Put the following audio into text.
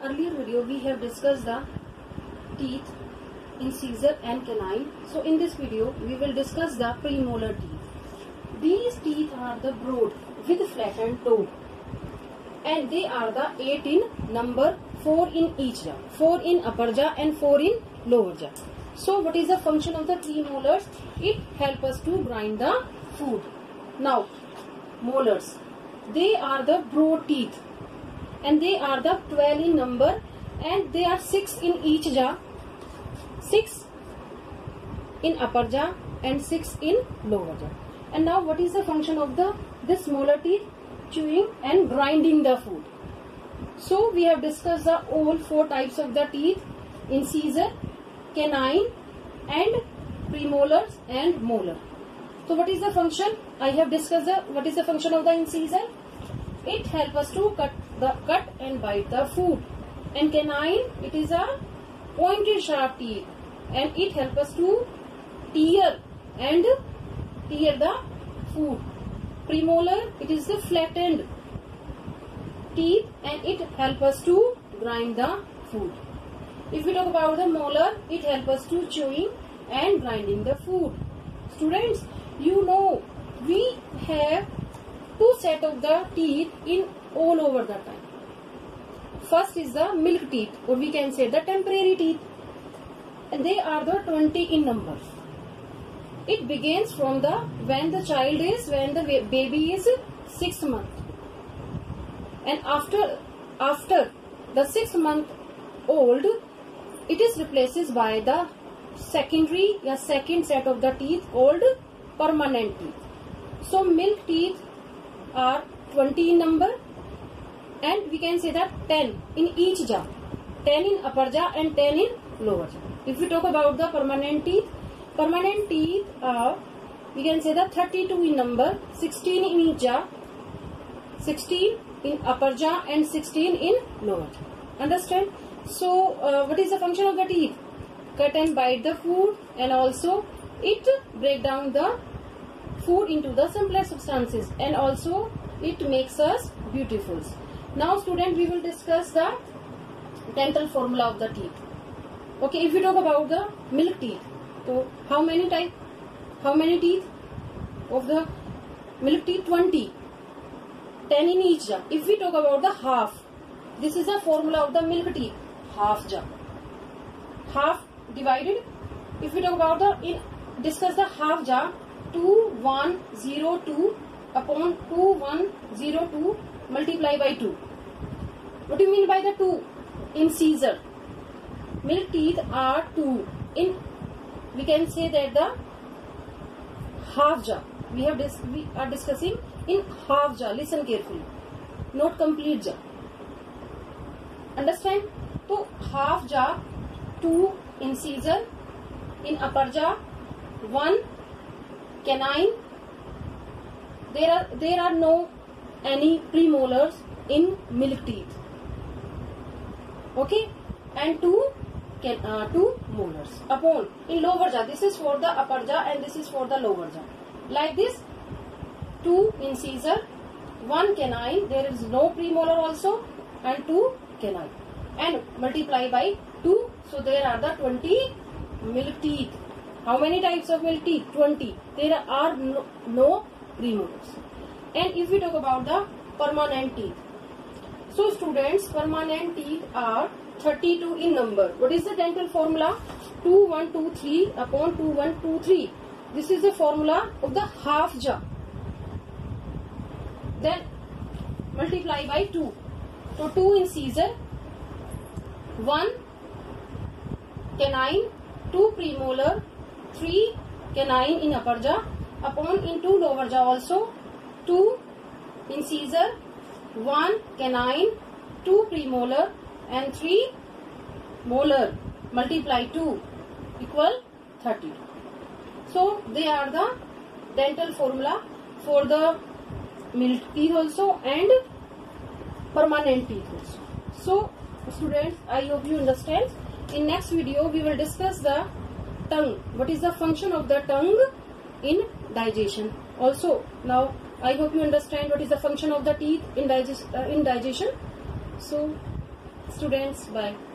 earlier video we have discussed the teeth, incisor and canine. So in this video we will discuss the premolar teeth. These teeth are the broad with flattened toe, and they are the 8 in number, 4 in each jaw, 4 in upper jaw and 4 in lower jaw. So what is the function of the premolars? It helps us to grind the food. Now molars, they are the broad teeth and they are the 12 in number, and they are 6 in each jaw, 6 in upper jaw and 6 in lower jaw. And now what is the function of this molar teeth? Chewing and grinding the food. So we have discussed the all 4 types of the teeth: incisor, canine and premolars and molar. So what is the function? I have discussed what is the function of the incisor. It helps us to cut and bite the food. And canine, it is a pointed sharp teeth and it helps us to tear the food. Premolar, it is the flattened teeth and it helps us to grind the food. If we talk about the molar, it helps us to chewing and grinding the food. Students, you know we have 2 sets of the teeth in all over the time. First is the milk teeth, or we can say the temporary teeth, and they are the 20 in number. It begins from when the baby is 6 months, and after the 6 month old, it is replaced by the second set of the teeth called permanent teeth. So milk teeth are 20 in number, and we can say that 10 in each jaw, 10 in upper jaw and 10 in lower jaw. If we talk about the permanent teeth are, we can say that 32 in number, 16 in each jaw, 16 in upper jaw and 16 in lower jaw. Understand? So what is the function of the teeth? Cut and bite the food, and also it break down the food into the simpler substances, and also it makes us beautiful. Now student, we will discuss the dental formula of the teeth. Okay, if we talk about the milk teeth, so how many teeth of the milk teeth? 20, 10 in each jaw. If we talk about the half, this is the formula of the milk teeth, half jaw, half divided. If we talk about discuss the half jaw, 2102 upon 2102 multiply by 2. What do you mean by the 2? Incisor. Milk teeth are 2 in, we can say that the half jaw. We are discussing in half jaw. Listen carefully, not complete jaw. Understand? So half jaw, 2 incisor in upper jaw, 1 canine. There are no any premolars in milk teeth. Okay, and 2 molars upon in lower jaw. This is for the upper jaw and this is for the lower jaw. Like this, 2 incisor, 1 canine. There is no premolar also, and 2 canine, and multiply by 2. So there are the 20 milk teeth. How many types of milk teeth? 20. There are no premolars. And if we talk about the permanent teeth, so students, permanent teeth are 32 in number. What is the dental formula? 2123 upon 2123. This is the formula of the half jaw. Then multiply by 2. So 2 incisor, 1 canine, 2 premolar, 3 canine in upper jaw, upon into lower jaw also, 2 incisor, 1 canine, 2 premolar and 3 molar, multiply 2 equal 32. So they are the dental formula for the milk teeth also and permanent teeth also. So students, I hope you understand. In next video we will discuss the tongue. What is the function of the tongue in digestion? Also, now I hope you understand what is the function of the teeth in digestion. So Students, bye.